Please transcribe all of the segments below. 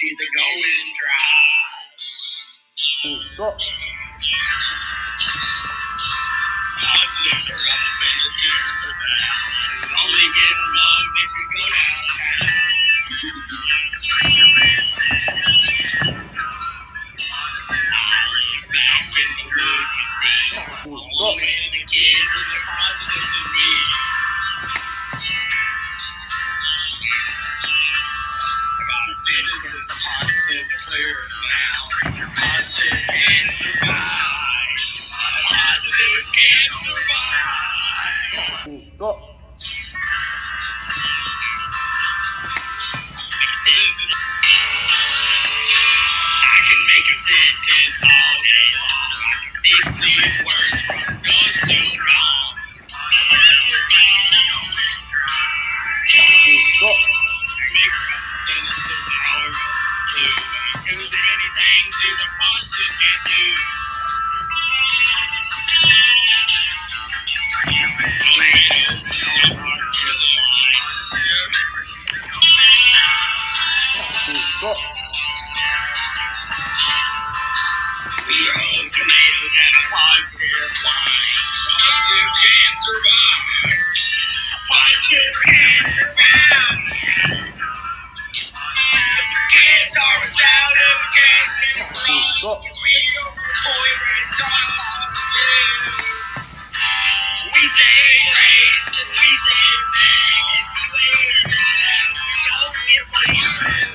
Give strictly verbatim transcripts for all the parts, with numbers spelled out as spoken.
she's a going dry. Go. Positives are up and the germs are down. You only get mugged if you go downtown. I live back in the woods, you see. Alone with the kids and the positives and me. I got a sentence of positives are clear now. Positive can survive. Positives can survive. Go. I can make a sentence all day long. I can fix these words from ghost to gone. Go. I make sentences and all words too. Too many things is a positive can do. Tomatoes on a positive line. Go. We grow tomatoes and a positive line. Positive can survive. Positive can survive. Can't starve us out if we can't make it Go. wrong. We are boy raised on positives. We say race and we say man. If you ain't that, we don't get what you do.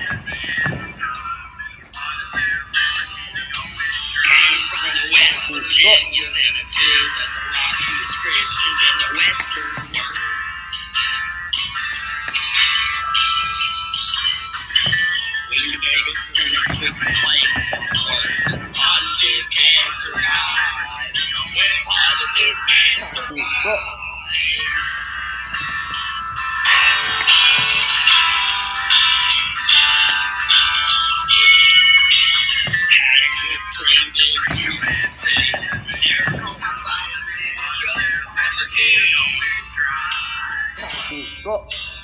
Came from the West Virginia sentences and the Rocky descriptions and the Western words. We can make a sentence with complaints and words. Positive can survive. When positives can survive. Had a good friend in U S A. Never called my financial positive. Go.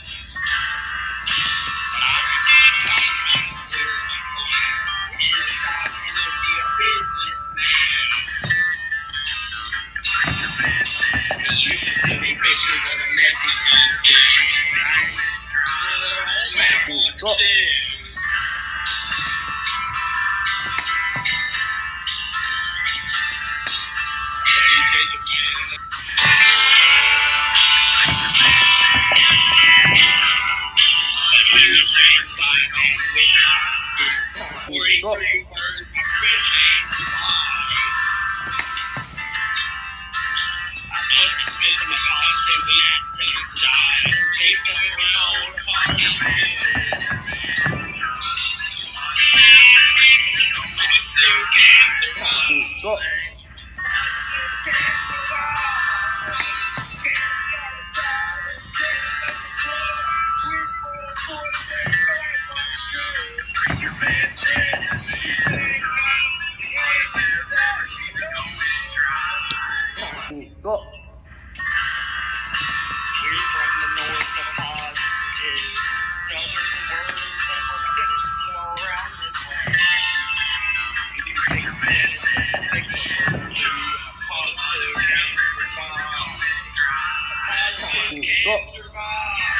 Go. forty-three words, my friend changed his life. I love to spit some of positives and accents died. Take some of my own positives. Positives can't survive. Go. Positives can't survive. Can't start us out and can't make us love. We're more important than going for the good. You say it's this, you say it's that. You ain't into that, you know it's dry. Go. We're from the north of positives, southern words and little sentences all around this land. You can fix a sentence and fix a word too. A positive can survive. A positive can survive.